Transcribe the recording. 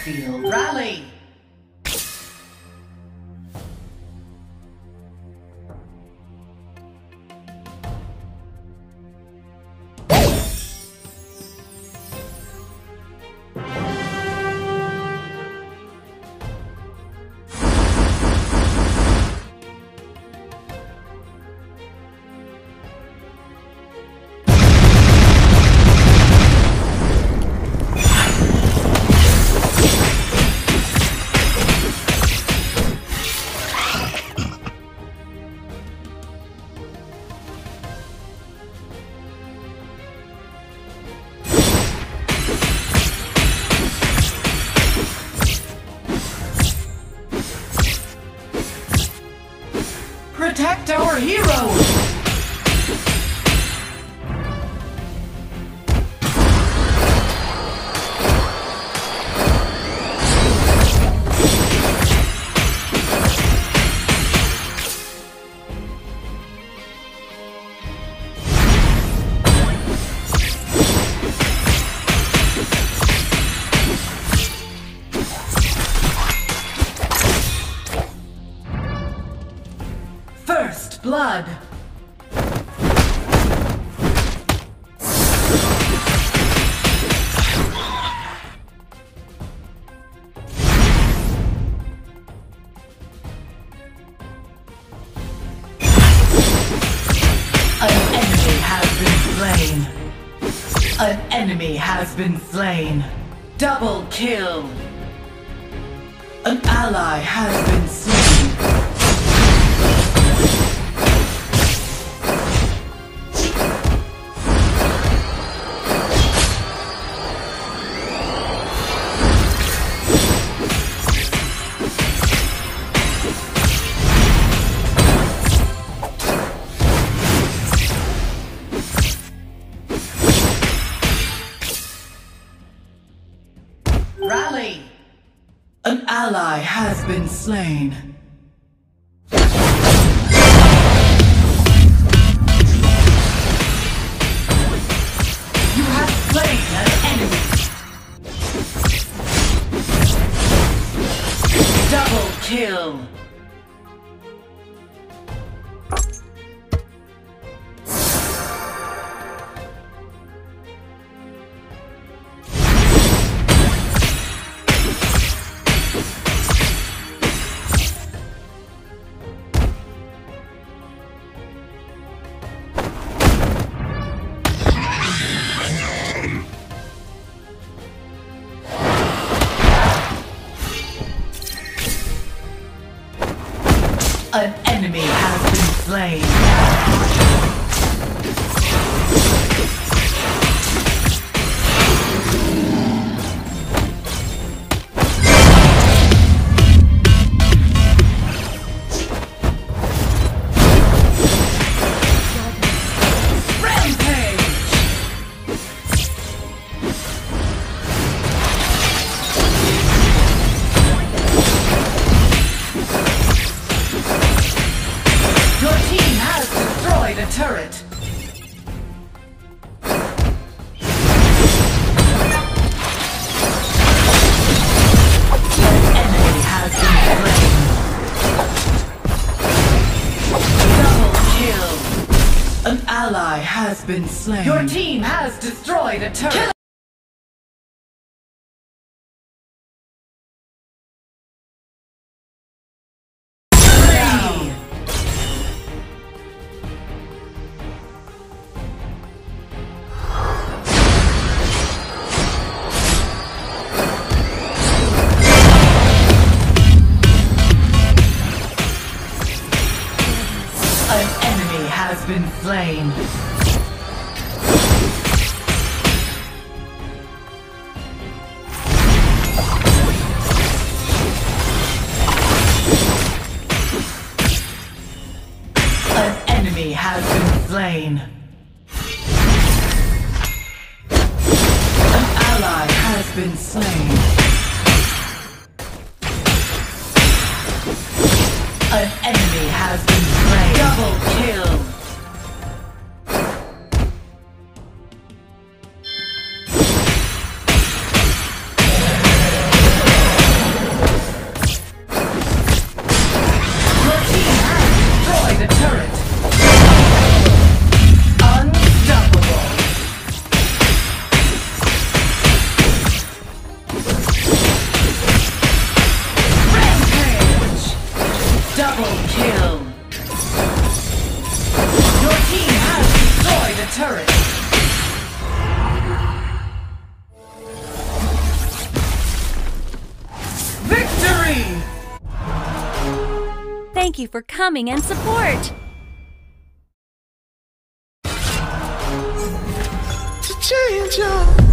battlefield. Rally! Protect our heroes! First blood. An enemy has been slain. Double kill. An ally has been slain. Rally! An ally has been slain. You have slain an enemy. Double kill. An enemy has been slain. Turret. An enemy has been slain. Double kill. An ally has been slain. Your team has destroyed a turret. Has been slain. An enemy has been slain. An ally has been slain. An enemy has been slain. Double kill. Thank you for coming and support! Challanger.